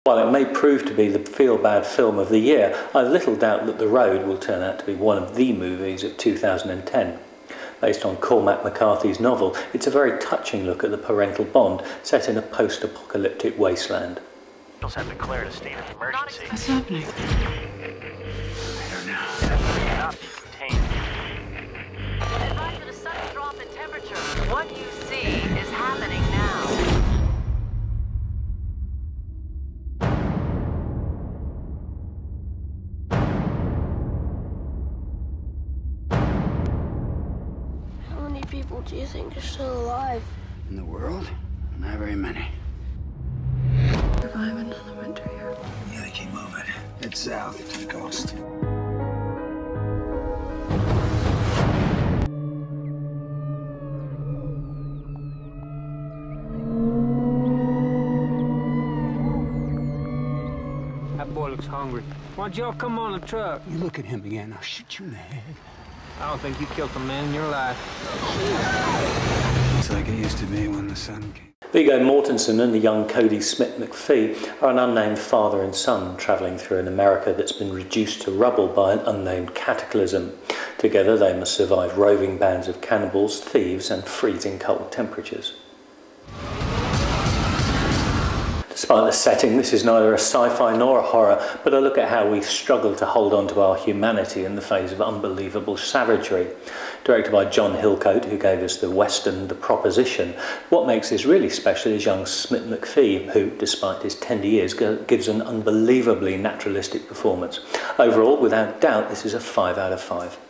While it may prove to be the feel-bad film of the year, I have little doubt that The Road will turn out to be one of the movies of 2010. Based on Cormac McCarthy's novel, it's a very touching look at the parental bond set in a post-apocalyptic wasteland. Have declared a state of emergency. What's happening? I don't know. Not contained. Advise of a sudden drop in temperature. What you see is happening now. How many people do you think are still alive? In the world? Not very many. Survive another winter here. You gotta keep moving. Head south to the coast. That boy looks hungry. Why don't y'all come on the truck? You look at him again, I'll shoot you in the head. I don't think you killed a man in your life. It's like it used to be when the sun came. Viggo Mortensen and the young Cody Smith-McPhee are an unnamed father and son travelling through an America that's been reduced to rubble by an unnamed cataclysm. Together they must survive roving bands of cannibals, thieves and freezing cold temperatures. Despite the setting, this is neither a sci-fi nor a horror, but a look at how we struggle to hold on to our humanity in the face of unbelievable savagery. Directed by John Hillcoat, who gave us the western The Proposition, what makes this really special is young Smith-McPhee, who, despite his tender years, gives an unbelievably naturalistic performance. Overall, without doubt, this is a 5 out of 5.